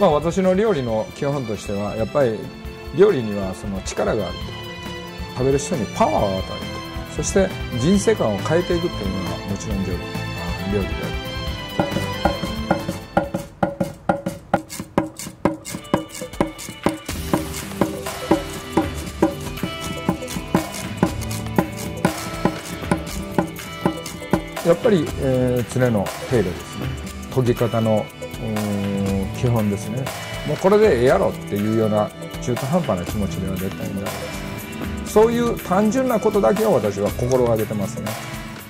私の料理の基本としてはやっぱり料理にはその力があると、食べる人にパワーを与えると、そして人生観を変えていくっていうのがもちろん料理である。やっぱり、常の手入れですね。研ぎ方の基本ですね。もうこれでええやろっていうような中途半端な気持ちでは絶対にない。そういう単純なことだけを私は心がけてますね。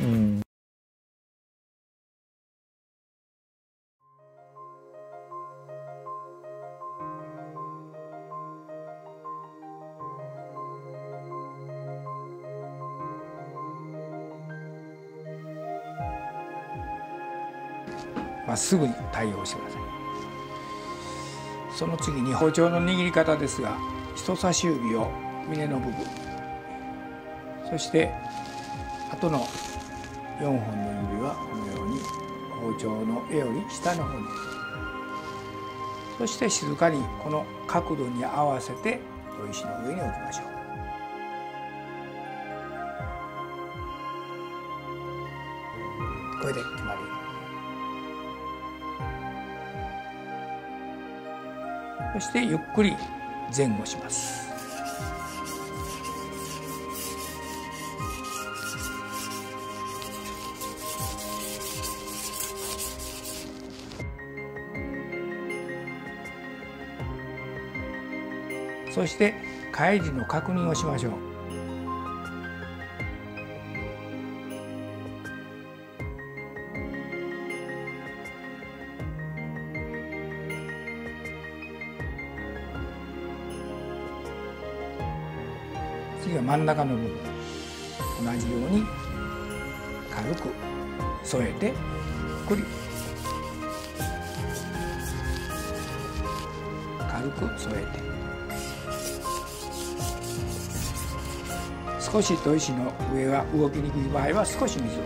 まっすぐに対応してください。その次に包丁の握り方ですが、人差し指を峰の部分、そして後の4本の指はこのように包丁の柄より下の方に、そして静かにこの角度に合わせて砥石の上に置きましょう。これで決まり。そしてゆっくり前後します。そして返りの確認をしましょう。次は真ん中の部分、同じように軽く添えてゆっくり軽く添えて、少し砥石の上が動きにくい場合は少し水を。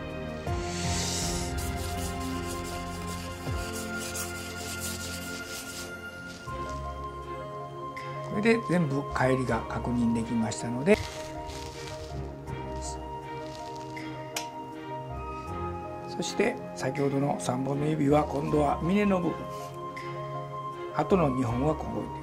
これで全部返りが確認できましたので、そして先ほどの3本の指は今度は峰の部分、あとの2本はここに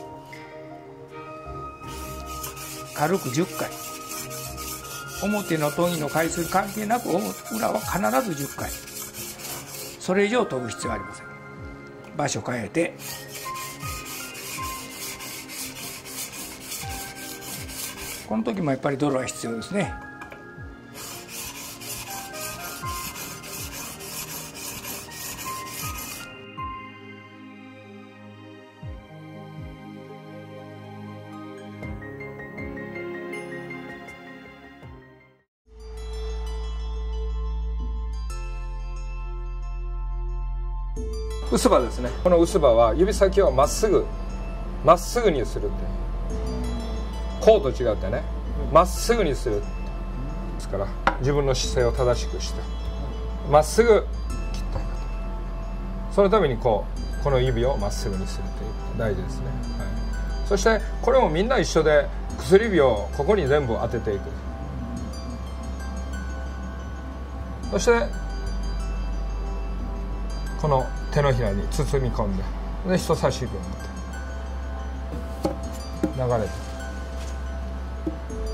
軽く10回、表の研ぎの回数関係なく裏は必ず10回、それ以上研ぐ必要はありません。場所変えて、この時もやっぱり泥は必要ですね。 薄刃ですね。この薄刃は指先をまっすぐにするって、こうと違ってね、まっすぐにするですから、自分の姿勢を正しくしてまっすぐ切ったいかと。そのためにこの指をまっすぐにするということ大事ですね。そしてこれもみんな一緒で、薬指をここに全部当てていく。そしてこの手のひらに包み込んで、人差し指を持って流れて、